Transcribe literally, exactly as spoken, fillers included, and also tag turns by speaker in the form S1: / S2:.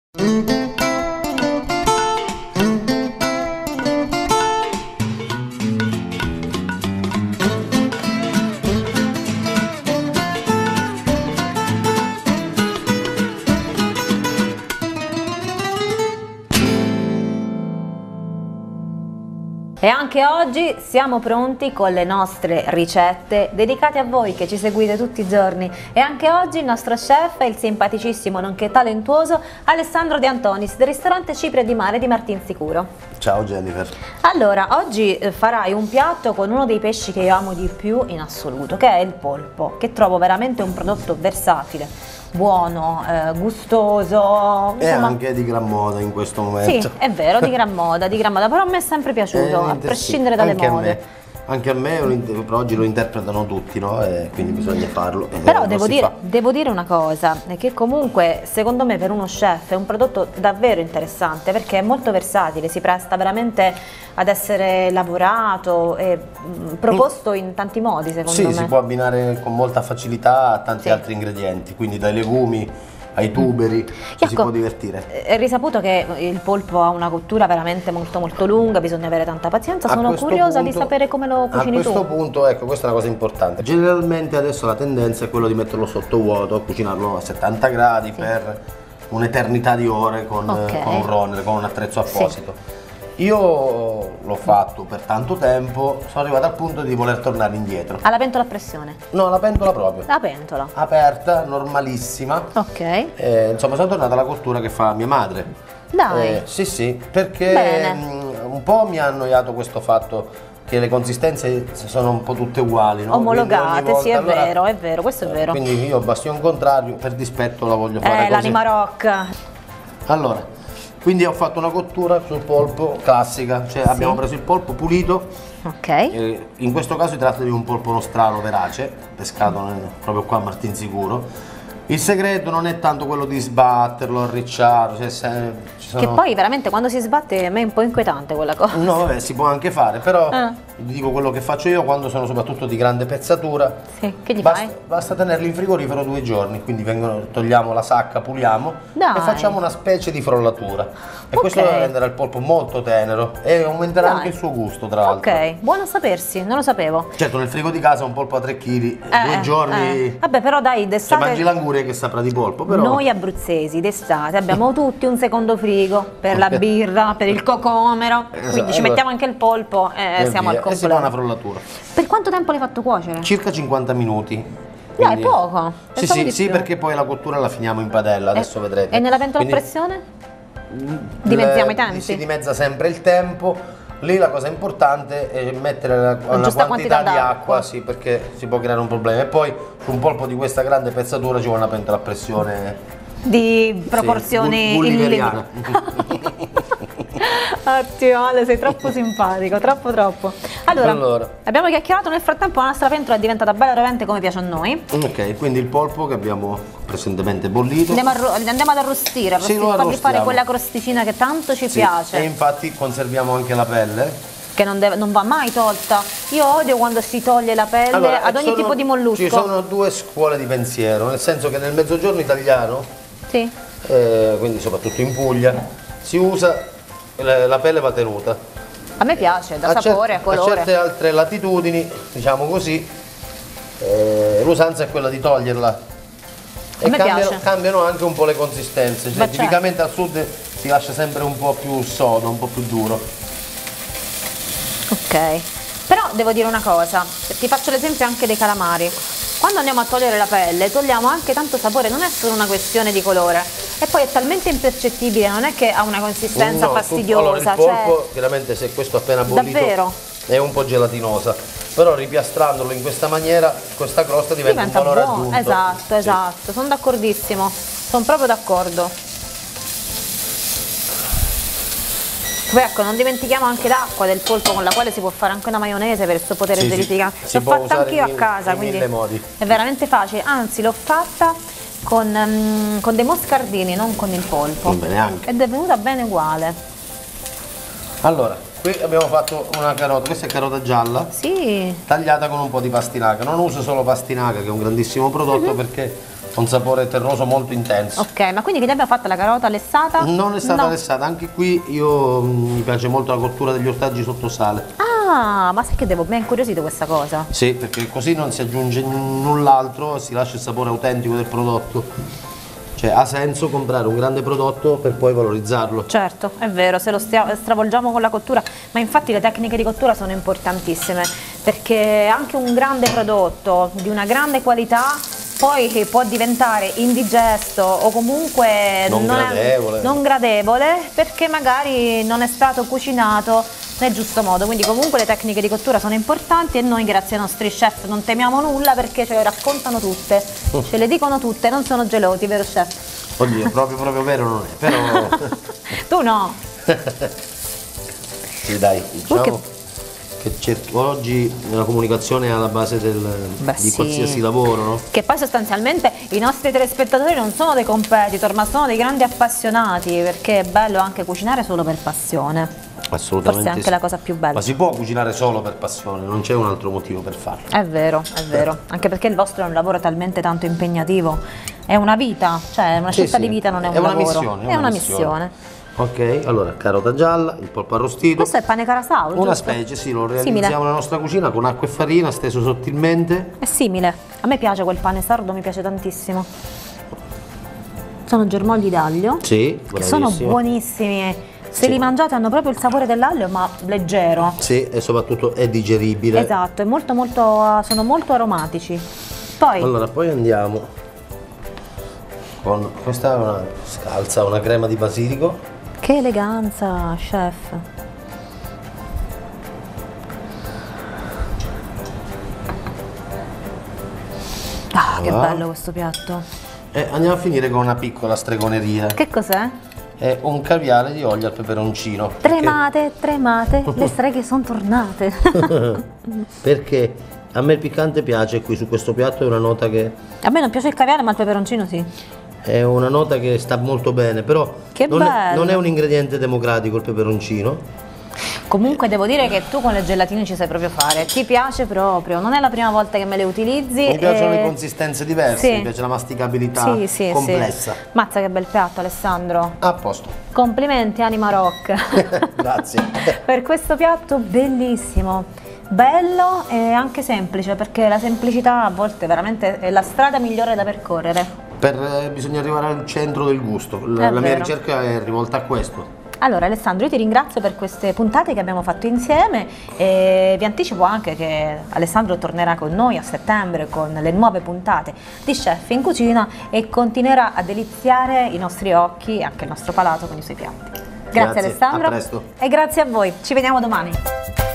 S1: E anche oggi siamo pronti con le nostre ricette dedicate a voi che ci seguite tutti i giorni. E anche oggi il nostro chef è il simpaticissimo nonché talentuoso Alessandro De Antonis del ristorante Cipria di Mare di Martinsicuro.
S2: Ciao Jennifer.
S1: Allora, oggi farai un piatto con uno dei pesci che io amo di più in assoluto, che è il polpo, che trovo veramente un prodotto versatile, buono, eh, gustoso,
S2: e
S1: insomma,
S2: anche di gran moda in questo momento.
S1: Sì, è vero, di gran moda, di gran moda, però a me è sempre piaciuto,
S2: Eh,
S1: a prescindere
S2: sì,
S1: dalle
S2: anche
S1: mode.
S2: A me. Anche a me per oggi lo interpretano tutti, no? E quindi bisogna farlo.
S1: Però
S2: eh,
S1: devo dire, devo dire una cosa, che comunque secondo me per uno chef è un prodotto davvero interessante perché è molto versatile, si presta veramente ad essere lavorato e mh, proposto in tanti modi secondo
S2: sì,
S1: me.
S2: Sì, si può abbinare con molta facilità a tanti
S1: Sì.
S2: altri ingredienti, quindi dai legumi ai tuberi, ci si
S1: Ecco,
S2: può divertire.
S1: È risaputo che il polpo ha una cottura veramente molto molto lunga, bisogna avere tanta pazienza,
S2: A
S1: sono
S2: questo
S1: curiosa
S2: punto-
S1: di sapere come lo cucini tu.
S2: A questo punto, ecco, questa è una cosa importante. Generalmente adesso la tendenza è quello di metterlo sotto vuoto, cucinarlo a settanta gradi
S1: Sì.
S2: per un'eternità di ore con,
S1: Ok.
S2: con un runner, con un attrezzo
S1: Sì.
S2: apposito. Io l'ho fatto per tanto tempo, sono arrivato al punto di voler tornare indietro.
S1: Alla pentola a pressione?
S2: No, la pentola proprio.
S1: La pentola.
S2: Aperta, normalissima.
S1: Ok.
S2: Eh, insomma, sono tornato alla cottura che fa mia madre.
S1: Dai.
S2: Eh, sì, sì, perché
S1: Bene.
S2: mh, un po' mi ha annoiato questo fatto che le consistenze sono un po' tutte uguali, no?
S1: Omologate,
S2: Quindi ogni
S1: sì, è
S2: volta- allora-
S1: vero, è vero, questo è vero.
S2: Quindi io bastione contrario, per dispetto la voglio fare
S1: Eh,
S2: così.
S1: l'anima rock.
S2: Allora, quindi ho fatto una cottura sul polpo classica, cioè abbiamo preso il polpo pulito.
S1: Ok.
S2: Eh, in questo caso si tratta di un polpo nostrano verace, pescato nel- proprio qua a Martinsicuro. Il segreto non è tanto quello di sbatterlo, arricciarlo, cioè se, ci sono...
S1: Che poi veramente quando si sbatte a me è un po' inquietante quella cosa.
S2: No, vabbè, si può anche fare, però
S1: Ah.
S2: vi dico quello che faccio io quando sono soprattutto di grande pezzatura.
S1: Sì, che gli
S2: Basta,
S1: fai?
S2: basta tenerli in frigorifero due giorni, quindi vengono, togliamo la sacca, puliamo
S1: Dai.
S2: e facciamo una specie di frollatura. E
S1: Ok.
S2: questo renderà il polpo molto tenero e aumenterà
S1: Dai.
S2: anche il suo gusto, tra l'altro.
S1: Ok, buono a sapersi, non lo sapevo.
S2: Certo, nel frigo di casa un polpo a tre chili,
S1: Eh,
S2: due
S1: eh,
S2: giorni,
S1: eh. Vabbè, però dai,
S2: se
S1: d'estate
S2: mangi l'anguria che saprà di polpo, però...
S1: noi abruzzesi d'estate abbiamo tutti un secondo frigo per la birra, per il cocomero,
S2: Esatto,
S1: quindi ci
S2: allora-
S1: mettiamo anche il polpo e
S2: e
S1: siamo
S2: via,
S1: al
S2: e si fa una
S1: completo.
S2: frollatura.
S1: Per quanto tempo l'hai fatto cuocere?
S2: Circa cinquanta minuti.
S1: Dai,
S2: Quindi-
S1: poco.
S2: Sì,
S1: Pensavo
S2: sì,
S1: di
S2: sì,
S1: più.
S2: perché poi la cottura la finiamo in padella, adesso
S1: E-
S2: vedrete.
S1: E nella pentola a
S2: Quindi-
S1: pressione? Dimezziamo i tempi?
S2: Si dimezza sempre il tempo. Lì la cosa importante è mettere la- una
S1: giusta
S2: quantità,
S1: quantità
S2: di
S1: d'acqua.
S2: acqua, sì, perché si può creare un problema. E poi su un polpo di questa grande pezzatura ci vuole una pentola a pressione
S1: Di proporzioni
S2: sì, gull- gulliveriana.
S1: Ottimo, Ale, sei troppo simpatico, troppo troppo. Allora,
S2: Allora.
S1: abbiamo chiacchierato, nel frattempo la nostra pentola è diventata bella rovente come piace a noi.
S2: Ok, quindi il polpo che abbiamo precedentemente bollito.
S1: Andiamo, a ro- andiamo ad arrostire,
S2: Sì, lo
S1: fargli fare
S2: arrostiamo.
S1: quella crosticina che tanto ci
S2: Sì,
S1: piace,
S2: E infatti conserviamo anche la pelle.
S1: che non, deve- non va mai tolta. Io odio quando si toglie la pelle
S2: Allora,
S1: ad ogni
S2: sono-
S1: tipo di mollusco.
S2: Ci sono due scuole di pensiero, nel senso che nel mezzogiorno italiano,
S1: Sì.
S2: eh, quindi soprattutto in Puglia, si usa, la, la pelle va tenuta.
S1: A me piace, da
S2: A
S1: sapore, a
S2: cer-
S1: colore.
S2: A certe altre latitudini, diciamo così, eh, l'usanza è quella di toglierla.
S1: A me
S2: cambiano,
S1: piace.
S2: cambiano anche un po' le consistenze, cioè,
S1: Beh, certo.
S2: tipicamente al sud si lascia sempre un po' più sodo, un po' più duro.
S1: Ok, però devo dire una cosa, ti faccio l'esempio anche dei calamari. Quando andiamo a togliere la pelle togliamo anche tanto sapore, non è solo una questione di colore. E poi è talmente impercettibile, non è che ha una consistenza
S2: No,
S1: fastidiosa.
S2: allora, il
S1: cioè-
S2: polpo, chiaramente se questo appena bollito,
S1: Davvero?
S2: è un po' gelatinosa, però ripiastrandolo in questa maniera, questa crosta diventa,
S1: diventa
S2: un valore
S1: buono.
S2: aggiunto.
S1: Esatto,
S2: Sì.
S1: esatto, sono d'accordissimo, sono proprio d'accordo. Poi ecco, non dimentichiamo anche l'acqua del polpo con la quale si può fare anche una maionese per il suo potere
S2: Sì, sì,
S1: gelificante.
S2: si
S1: L'ho
S2: può
S1: fatta
S2: usare
S1: anch'io a
S2: in-
S1: casa,
S2: in
S1: quindi
S2: mille modi.
S1: è veramente facile. Anzi, l'ho fatta con, mm, con dei moscardini, non con il polpo.
S2: Va bene anche.
S1: Ed è venuta bene uguale.
S2: Allora, qui abbiamo fatto una carota, questa è carota gialla,
S1: Sì,
S2: tagliata con un po' di pastinaca. Non uso solo pastinaca, che è un grandissimo prodotto, perché un sapore terroso molto intenso.
S1: Ok, ma quindi che ne abbiamo fatta la carota lessata?
S2: Non è stata
S1: No.
S2: lessata, anche qui io mm, mi piace molto la cottura degli ortaggi sotto sale.
S1: Ah, ma sai che devo, mi ha incuriosito questa cosa.
S2: Sì, perché così non si aggiunge null'altro, si lascia il sapore autentico del prodotto. Cioè ha senso comprare un grande prodotto per poi valorizzarlo.
S1: Certo, è vero, se lo stia- stravolgiamo con la cottura, ma infatti le tecniche di cottura sono importantissime, perché anche un grande prodotto di una grande qualità poi che può diventare indigesto o comunque
S2: Non
S1: è-
S2: gradevole.
S1: non gradevole perché magari non è stato cucinato nel giusto modo. Quindi comunque le tecniche di cottura sono importanti e noi grazie ai nostri chef non temiamo nulla perché ce le raccontano tutte, ce le dicono tutte, non sono geloti, vero chef?
S2: Oddio, proprio proprio vero non è, però
S1: Tu no.
S2: sì, dai, diciamo
S1: Che-
S2: che cer- oggi la comunicazione è alla base del,
S1: Beh,
S2: di
S1: sì.
S2: qualsiasi lavoro, no?
S1: Che poi sostanzialmente i nostri telespettatori non sono dei competitor, ma sono dei grandi appassionati, perché è bello anche cucinare solo per passione.
S2: Assolutamente
S1: Forse è anche
S2: sì.
S1: la cosa più bella.
S2: Ma si può cucinare solo per passione, non c'è un altro motivo per farlo.
S1: È vero, è vero, anche perché il vostro è un lavoro talmente tanto impegnativo, è una vita, cioè una
S2: Sì,
S1: scelta
S2: sì.
S1: di vita, non è un
S2: È una
S1: lavoro,
S2: missione,
S1: è una missione.
S2: Ok, allora carota gialla, il polpo arrostito.
S1: Questo è pane carasau,
S2: Una
S1: giusto?
S2: specie, sì, lo
S1: Simile.
S2: realizziamo nella nostra cucina con acqua e farina, steso sottilmente.
S1: È simile, a me piace quel pane sardo, mi piace tantissimo. Sono germogli d'aglio,
S2: Sì,
S1: che sono
S2: bravissimo.
S1: buonissimi. Se
S2: Sì.
S1: li mangiate hanno proprio il sapore dell'aglio, ma leggero.
S2: Sì, e soprattutto è digeribile.
S1: Esatto, è molto molto, sono molto aromatici. Poi,
S2: Allora, poi andiamo con questa è una scalza, una crema di basilico.
S1: che eleganza, chef. Ah, che
S2: Voilà.
S1: bello questo piatto.
S2: E andiamo a finire con una piccola stregoneria.
S1: Che cos'è?
S2: È un caviale di olio al peperoncino. Perché-
S1: Tremate, tremate, le streghe sono tornate.
S2: Perché a me il piccante piace, e qui su questo piatto è una nota che
S1: A me non piace il caviale, ma il peperoncino sì.
S2: è una nota che sta molto bene, però
S1: Che
S2: non è,
S1: bello.
S2: non è un ingrediente democratico il peperoncino.
S1: Comunque devo dire che tu con le gelatine ci sai proprio fare, ti piace proprio, non è la prima volta che me le utilizzi.
S2: Mi piacciono
S1: e-
S2: le consistenze diverse,
S1: Sì.
S2: mi piace la masticabilità
S1: Sì, sì,
S2: complessa.
S1: sì. Mazza che bel piatto, Alessandro.
S2: A posto.
S1: Complimenti Anima Rock.
S2: Grazie.
S1: Per questo piatto bellissimo, bello e anche semplice, perché la semplicità a volte veramente è la strada migliore da percorrere.
S2: Per, eh, bisogna arrivare al centro del gusto. La,
S1: È
S2: la mia
S1: vero.
S2: ricerca è rivolta a questo.
S1: Allora Alessandro, io ti ringrazio per queste puntate che abbiamo fatto insieme e vi anticipo anche che Alessandro tornerà con noi a settembre con le nuove puntate di Chef in Cucina e continuerà a deliziare i nostri occhi e anche il nostro palato con i suoi piatti. Grazie,
S2: Grazie,
S1: Alessandro
S2: a presto.
S1: e grazie a voi, ci vediamo domani.